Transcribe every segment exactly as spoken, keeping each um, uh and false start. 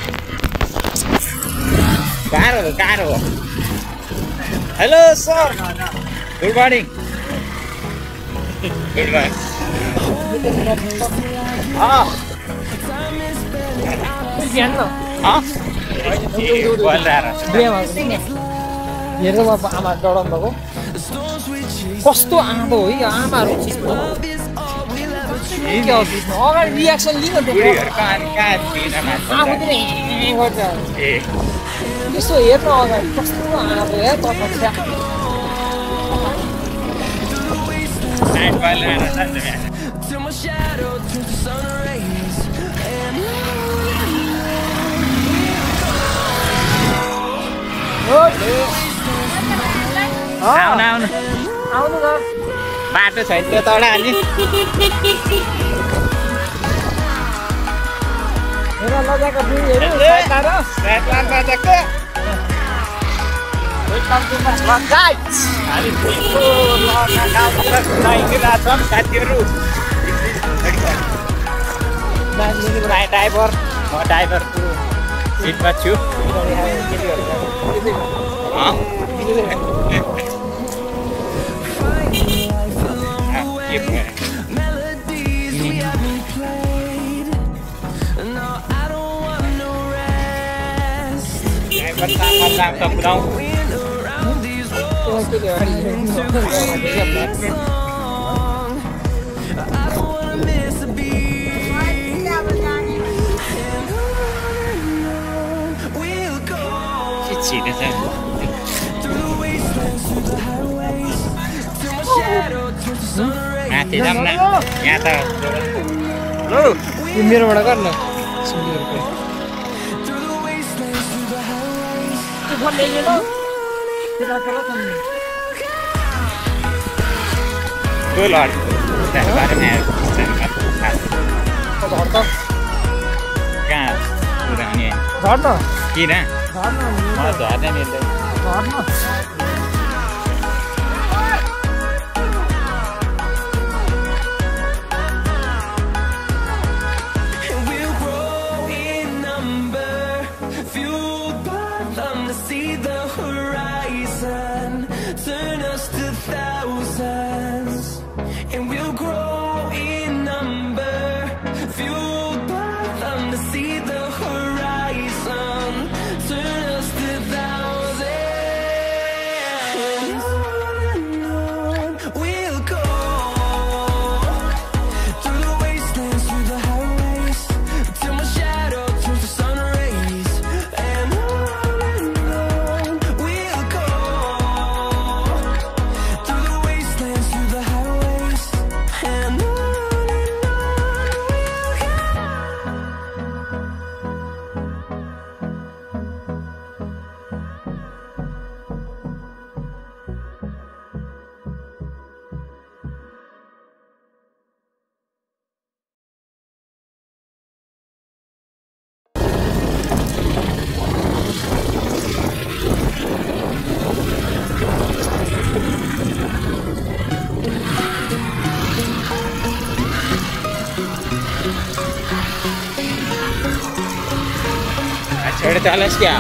गाह्रो हो गाह्रो हो hello sir good morning good morning हेरेर आमा डराउनु भएको कस्तो आँधो हो कि आमाहरू अगाडि रियाक्सन लिनु यसो हेर्न अगाडि कस्तो आँधो या आउनु आउनु आउनु न बाटो छैन त्यो तल अलि हेर लजाका बुढीहरू साथीहरू ड्राइभर म ड्राइभरको सिटमा छु माथि जाऊँ न यहाँ त यो मेरोबाट गर न Good Lord. कहाँ पुऱ्याउने झर्न किन झर्न म झर्ने मिल्दैन झर्न छोड़ चालस क्या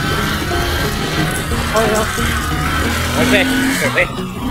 ओके ओके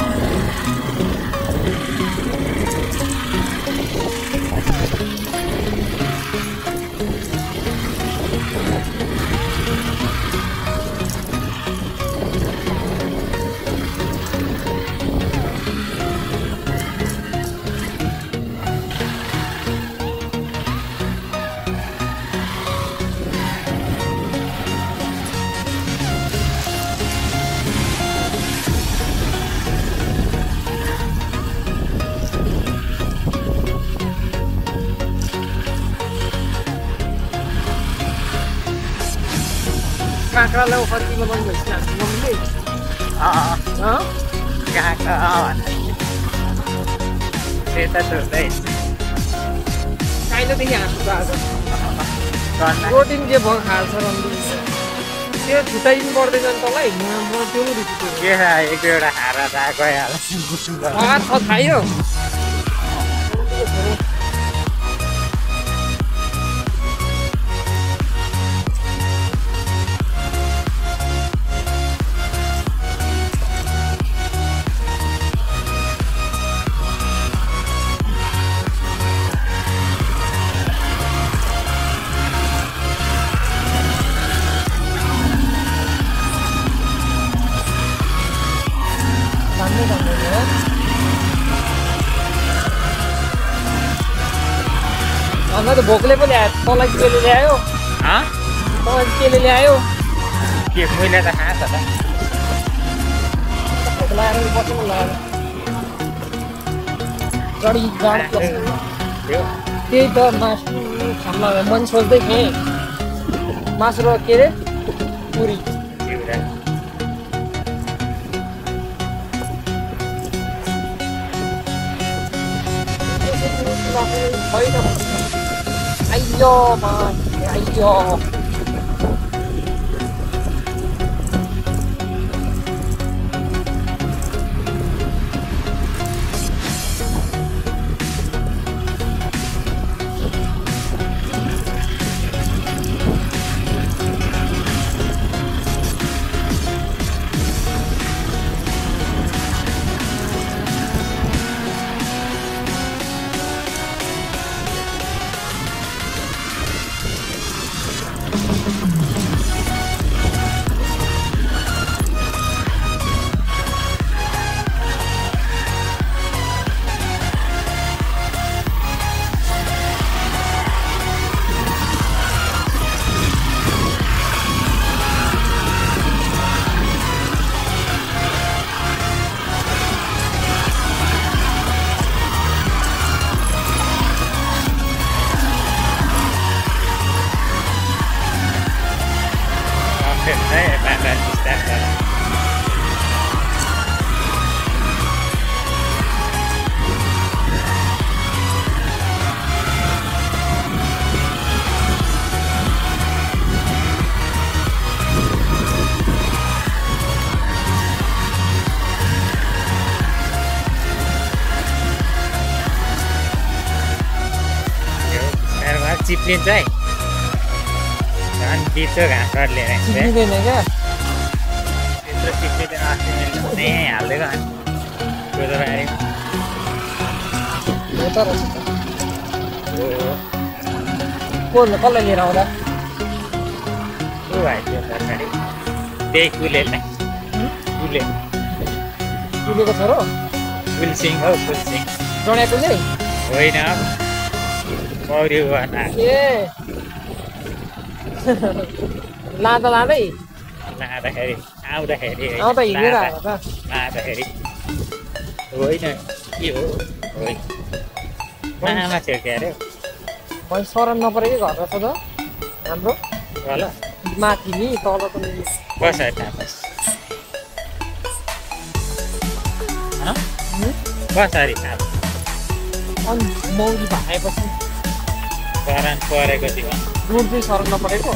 काँक्रालाई फर्किलो बन्द भइसक्यो मम्मीले अँ काँक्रा त्यता छोड्दै कहिलेदेखि हाँस्नु भएको आज प्रोटिन के भयो खान्छ रम्दी त्यो छुट्याइदिनु पर्दैन नि तँलाई म त्यो रिस के एक दुईवटा खाएर गइहाल्छ छ खायो त भोकले पनि आयो तँलाई केले ल्यायो तँलाई केले ल्यायो के मैले त खाएको त भोक लागेर बस्नु लाग्यो गडी जाड त्यही त मासु खान लाग्यो मैले सोच्दै थिएँ मासु र के अरे पुरी आइयो आइयो चिप्लिन्छ है झन् बिचो घाँस लिएर चिप्लिँदैन क्या त्यत्रो चिप्लिँदैन अस्ति मैले हालिदिएको अनि गोदाबारी हो त रहेछ को कसलाई लिएर आउँदा को भाइ त्यो तरकारी त्यही कुलेलाई कुले कुलेको छोरो कुलसिंह हौ कुलसिंह डढ्याएको नि होइन मौरी भना ए लाँदा लाँदै लाँदाखेरि आउँदाखेरि आउँदा हिँडेर आएको त लाँदाखेरि होइन के हो होइन मामा थियो के अरे मैले सरन नपरेकै घर रहेछ त हाम्रो ल माथि नि तल त कसरी थाहा कसरी थाहा अनि मौरी भाएपछि सरन परेको थियो रोड चाहिँ सरन नपरेको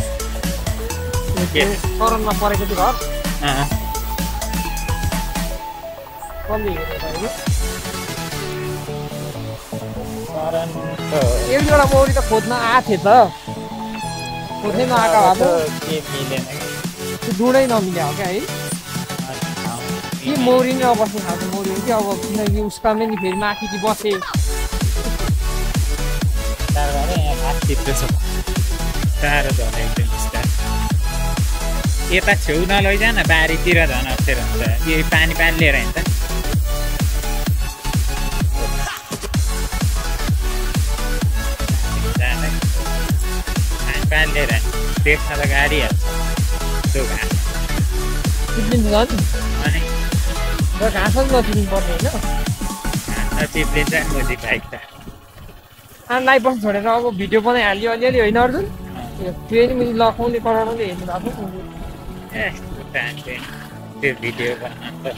सरन नपरेको थियो घर कसले हिँडेको एक दुईवटा मौरी त खोज्न आएको थियो त खोज्नै नआएको भए के मिलेन त्यो डुँडै नमिल्या हो क्या है के मौरी नै नबस्नु खाएको मौरी हो कि अब किनकि उसका नै नि फेरि माथि कि बसे साह्रो झन् एकदम बिस्तार यता छेउ नलैजा न बारीतिर झन् अप्ठ्यारो हुन्छ यो पानी पानी लिएर हिँड्छ पानी पानी लिएर देख्न त गाडी हाल्छ त्यो घाँस चिप्लिन्छ झन् अनि र घाँस पनि नचिप्लिनु पर्ने होइन घाँस चिप्लिन्छ नि मोदी बाइक त लाइभ बस छोडेर अब भिडियो बनाइहाल्यो अलिअलि होइन अर्जुन फेरि मैले लखाउने कराउने हेर्नु भएको ए त्यो भिडियो बनाउनु त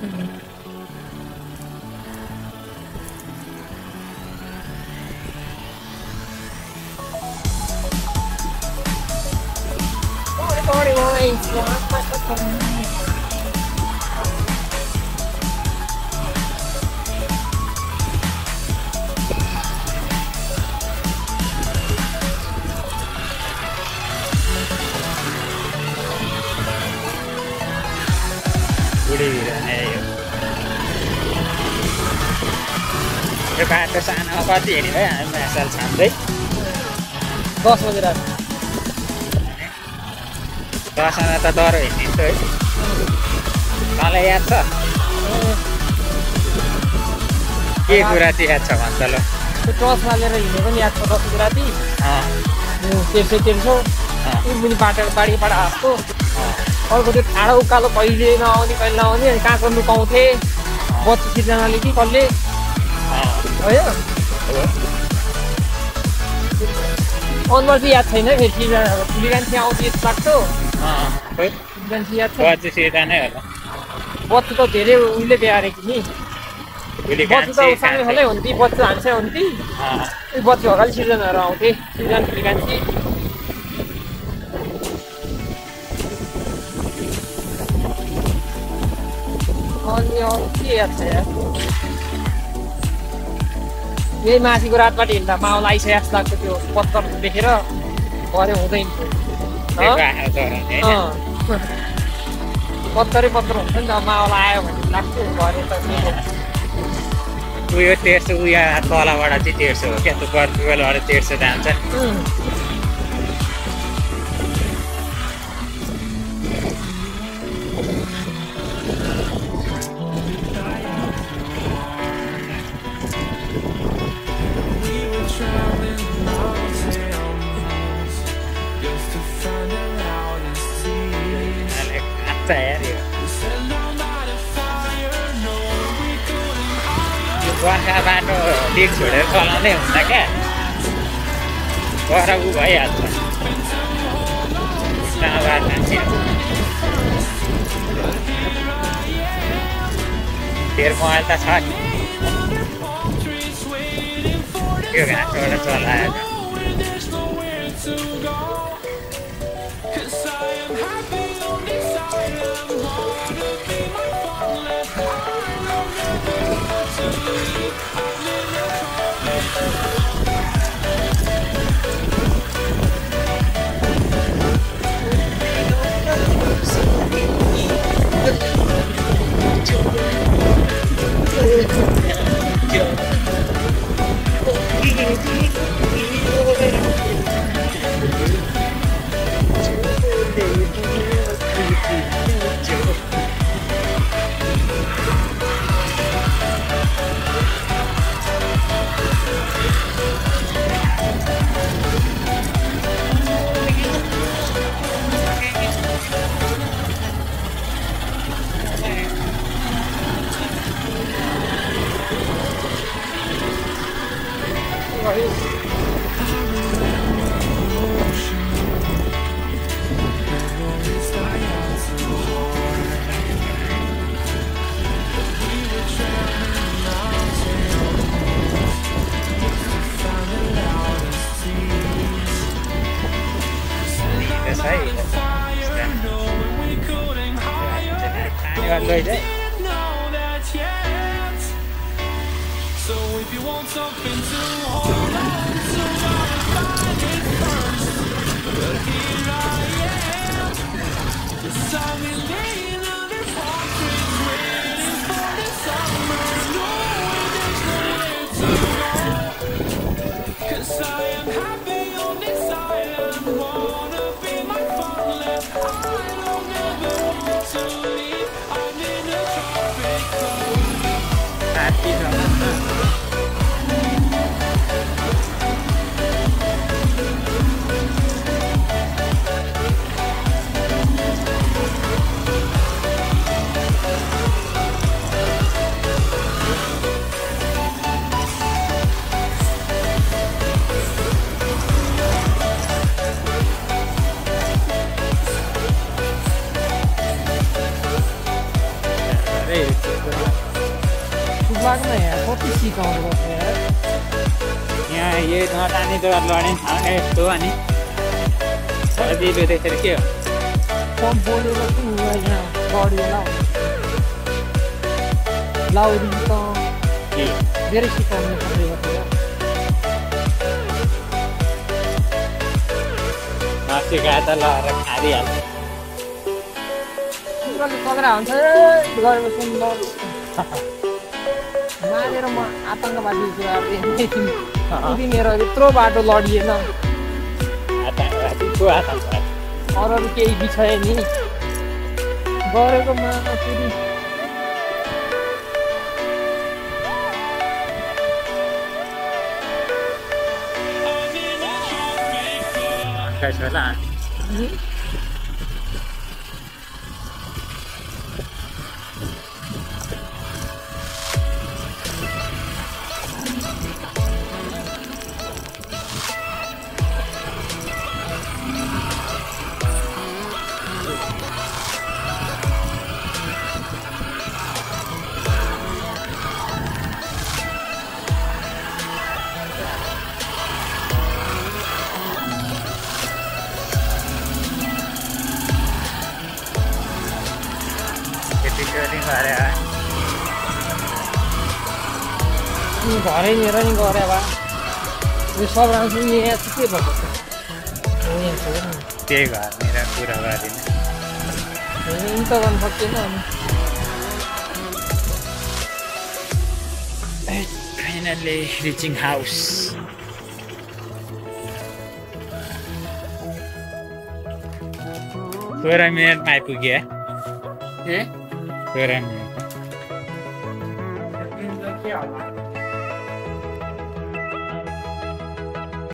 यो बाटो सानो कति हिँड्यो है हामी माछाल छाम्दै दस बजी रात दसजना त डह्रो हिँडिन्थ्यो है तँलाई याद छ के कुरा चाहिँ याद छ भन्छ ल त्यो टर्च हालेर हिँडेको नि याद छ दस बजी राति तेर्सो तेर्सो मुनि बाटो बाढीबाट आएको अर्को त्यो ठाडो उकालो कहिले नआउने कहिले नआउने अनि काँक्रो लुकाउँथे बच्ची सिर्जनाले कि कसले होइन अनुहार चाहिँ याद छैन फेरि सिर्जना सिर्जान्थी आउँथ्यो यस्तो लाग्छ सिर्जान्थी याद छ बच्चु त धेरै उहिले बिहारेको नि बच्चु त सानो खालै हुन्थे बच्चु हान्छै हुन्थे बच्चु हकाली सिर्जनाहरू आउँथे सिर्जन सिर्जान्थी अनि के याद छ यार यही माथिको रातबाट हिँड्दा माउला आइसके जस्तो लाग्छ त्यो पत्तर देखेर भरे हुँदैन पत्तरै पत्तर हुन्छ नि त माउला आयो भने लाग्थ्यो भरे त उयो तेर्सो उयो तलबाट चाहिँ तेर्सो हो क्या त्यो बर्फुलबाट तेर्सो जान्छ बर्खा बाटो डिक छोडेर चलाउँदै हुन्छ क्या गएर उ भइहाल्छ फेरि मोबाइल त छ नि त्यो घाँसबाट चलाएर यहाँ ये नजाने त लड्ने ठाउँ नै यस्तो अनि सजिलो देखेर के हो पम्प बोलेर यहाँ गढी लाउरी त धेरै सिकाउनु नसिकाए त लगाएर खाइदिइहाल्छ पक्रा हुन्छ गरेर सुन्दर मानेर म आतङ्कवादी कुराहरू मेरो यत्रो बाटो लडिएन अरू अरू केही विषय नि गरेको मा फेरि छ होला घरै लिएर नि गरे भए यो सब राम्रो यहाँ चाहिँ के भएको छ त्यही घर मेरा कुरा गरिदिनु यिन त गर्नु सक्दैन फाइनली रिचिङ हाउस सोह्र मिनटमा आइपुग्यो ए सोह्र मिनट के होला